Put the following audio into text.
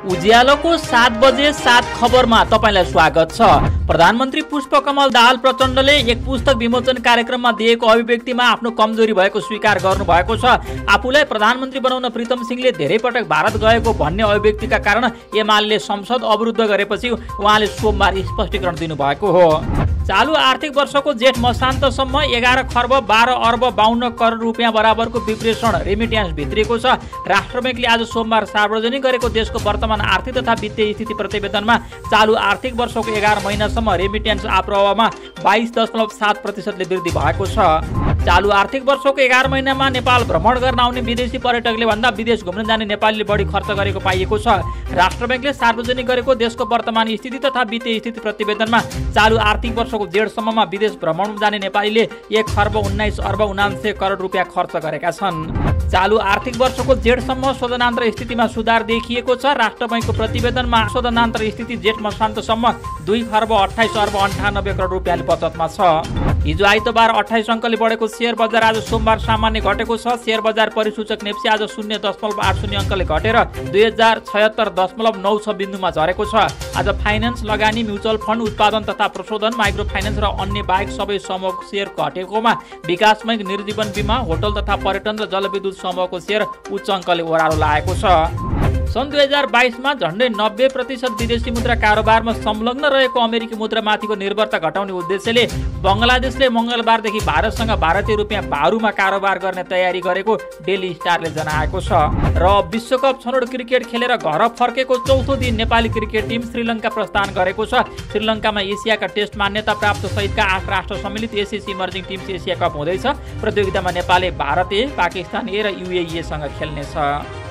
उज्यालोको 7 बजे 7 खबरमा तपाईलाई स्वागत छ। प्रधानमन्त्री पुष्पकमल दाहाल प्रचण्डले एक पुस्तक विमोचन कार्यक्रममा दिएको अभिव्यक्तिमा आफ्नो कमजोरी भएको स्वीकार गर्नु भएको छ। आफूलाई प्रधानमन्त्री बनाउन प्रीतम सिंहले धेरै पटक भारत गएको भन्ने अभिव्यक्तिका कारण एमाले संसद अवरुद्ध गरेपछि उहाँले सोमबार स्पष्टीकरण दिनुभएको हो। चालु आर्थिक वर्षको जेठ मसान्तसम्म 11 खर्ब 12 अर्ब 52 करोड रुपियाँ बराबरको विप्रेषण रेमिट्यान्स भित्रिएको छ। राष्ट्र ब्याङ्कले आज सोमबार सार्वजनिक गरेको देशको वर्तमान आर्थिक तथा वित्तीय स्थिति प्रतिवेदनमा चालु आर्थिक वर्षको 11 महिनासम्म रेमिट्यान्स आप्रवाहमा 22.7% वृद्धि भएको छ। चालु आर्थिक वर्षको 11 महिनामा नेपाल भ्रमण गर्न आउने विदेशी पर्यटकले भन्दा विदेश घुम्न जाने नेपालीले बढी खर्च गरेको पाइएको छ। राष्ट्र ब्याङ्कले सार्वजनिक गरेको देशको वर्तमान स्थिति तथा वित्तीय स्थिति प्रतिवेदनमा चालु आर्थिक वर्षको जेठसम्ममा विदेश भ्रमण जाने नेपालीले 1 खर्ब 19 अर्ब 79 करोड रुपियाँ खर्च गरेका छन्। चालु आर्थिक वर्षको जेठसम्म शोधनान्तर स्थितिमा सुधार देखिएको छ। राष्ट्र बैङ्कको प्रतिवेदनमा शोधनान्तर स्थिति जेठ मसान्तसम्म 2 खर्ब 28 अर्ब 98 करोड रुपियाँले बचतमा छ। हिजो आइतबार 28 अङ्कले बढेको शेयर बजार आज सोमबार सामान्य घटेको छ। शेयर बजार परिसूचक नेप्सी आज 0.80 अङ्कले घटेर 2076.96 बिन्दुमा झरेको छ। आज फाइनान्स, लगानी, म्युचुअल फन्ड, उत्पादन तथा प्रशोधन, माइक्रो फाइनान्स र अन्य बाहेक सबै समूहको शेयर घटेकोमा विकास बैंक, निर्जीवन बीमा, होटल तथा पर्यटन र जलविद्युत समूहको शेयर उच्च अङ्कले ओह्रालो लागेको छ। सन् 2022मा झन्डै 90% विदेशी मुद्रा कारोबारमा संलग्न रहेको अमेरिकी मुद्रामाथिको निर्भरता घटाउने उद्देश्यले बङ्गलादेशले मङ्गलबारदेखि भारतसँग भारतीय रुपियाँ भारूमा कारोबार गर्ने तयारी गरेको डेली स्टारले जनाएको छ। र विश्वकप छनौट क्रिकेट खेलेर घर फर्केको चौथो दिन नेपाली क्रिकेट टिम श्रीलङ्का प्रस्थान गरेको छ। श्रीलङ्कामा एसियाका टेस्ट मान्यता प्राप्त सहितका 8 राष्ट्र सम्मिलित ACC emerging teams Asia cup हुँदैछ। प्रतियोगितामा नेपालले भारत ए, पाकिस्तान ए र युएई सँग खेल्नेछ।